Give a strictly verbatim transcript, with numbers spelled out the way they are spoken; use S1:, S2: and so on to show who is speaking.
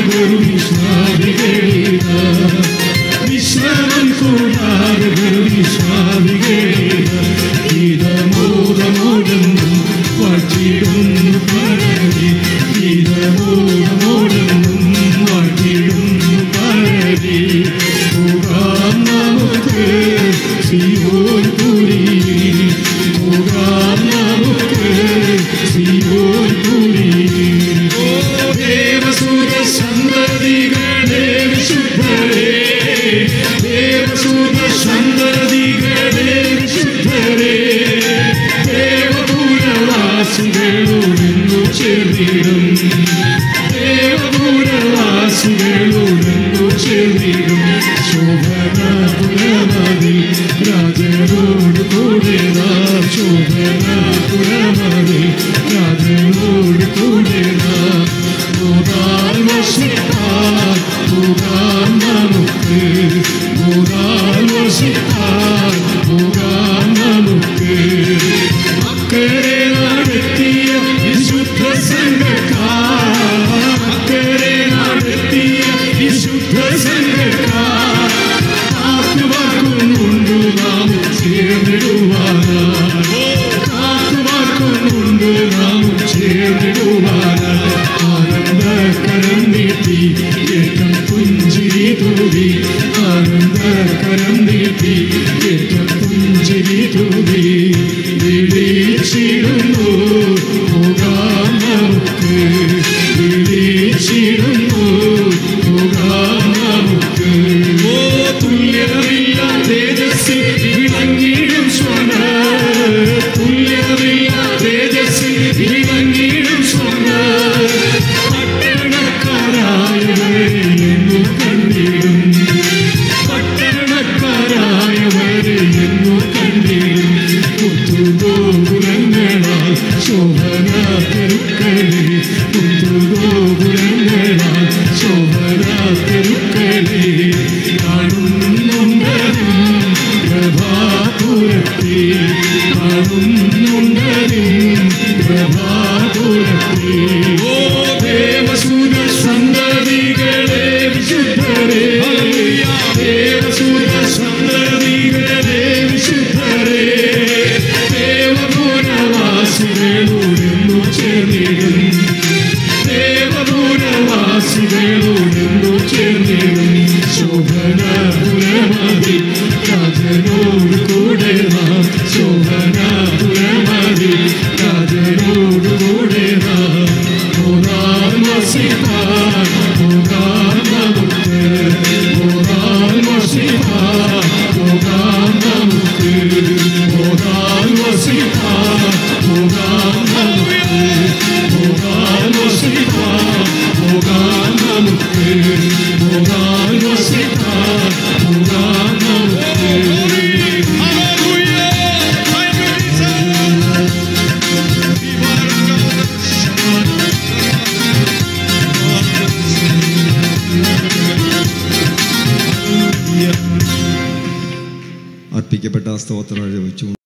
S1: വിശ്രമം കൂടാതെ ഗീതമോദമോടെന്നും വാഴ്ത്തിടുന്നു പാടി ഗീതമോദമോടെന്നും വാഴ്ത്തിടുന്നു പാടി പോകാം നമുക്ക് സിയോൻ പുരിയിൽ പോകാം നമുക്ക് സിയോൻ പുരിയിൽ ദേവസുര സന്തതികളെ വിശുദ്ധരേ ദേവസുര സന്തതികളെ വിശുദ്ധരേ ദേവപുരവാസികളോടെന്നു ചേർന്നിടും ദേവപുരവാസികളോടെന്നു ചേർന്നിടും ശോഭനാപുരമതിൽ രാജനോട് കൂടെ നാം ശോഭനാപുരമതിൽ രാജനോട് കൂടെ നാം പോകാൻ വസിപ്പാൻ പോകാൻ നമുക്ക് പോകാൻ വസിപ്പാൻ പോകാൻ നമുക്ക് അക്കരെ നടത്തിയ വിശുദ്ധ സംഘക്കാർ അക്കരെ നടത്തിയ വിശുദ്ധ സംഘക്കാർ കാത്തുവാക്കുന്നുണ്ട് നാം ചേർന്നിടുവാനായി കാത്തുവാക്കുന്നുണ്ട് നാം ചേർന്നിടുവാനായി ആനന്ദകരം നീട്ടി ഏറ്റം പുഞ്ചിരി തൂവി ആനന്ദകരം നീട്ടി ഏറ്റം പുഞ്ചിരി തൂവി വിളിച്ചിടുന്നു പോകാം നമുക്ക് വിളിച്ചിടുന്നു പോകാം നമുക്ക് ഓ തുല്യതയില്ല തേജസ്സിൽ വിളങ്ങിടും സ്വർണ്ണ തുല്യതയില്ല തേജസ്സിൽ വിളങ്ങിടും സ്വർണ്ണ പട്ടണക്കാരായവരെ എന്നു കണ്ടിടും പട്ടണക്കാരായവരെ എന്നു കണ്ടിടും പുത്തുഗോപുരങ്ങളാൽ ശോഭന തെരുക്കളെ പുത്തുഗോപുരങ്ങളാൽ ശോഭന തെരുക്കളെ കാണുന്നുണ്ടതും പ്രഭാപുരത്തെ കാണുന്നുണ്ടതും പ്രഭാപുരത്തെ ഓ ദേവസുര സന്തതികളെ വിശുദ്ധരേ ദേവസുര സന്തതികളെ വിശുദ്ധരേ ദേവപുരവാസികളോടെന്നു ചേർന്നിടും ദേവപുരവാസികളോടെന്നു ചേർന്നിടും ശോഭനാപുരമതിൽ രാജനോട് കൂടെ നാം ശോഭനാപുരമതിൽ രാജനോട് കൂടെ നാം പോകാൻ വസിപ്പാൻ പോകാൻ നമുക്ക് പോകാൻ വസിപ്പാൻ പോകാൻ നമുക്ക് പോകാൻ വസിപ്പാൻ പോകാൻ നമുക്ക് പോകാൻ വസിപ്പാൻ പോകാൻ നമുക്ക് പോകാൻ വസിപ്പാൻ പോകാൻ നമുക്ക്
S2: അർപ്പിക്കപ്പെട്ട സ്തോത്രം വെച്ചു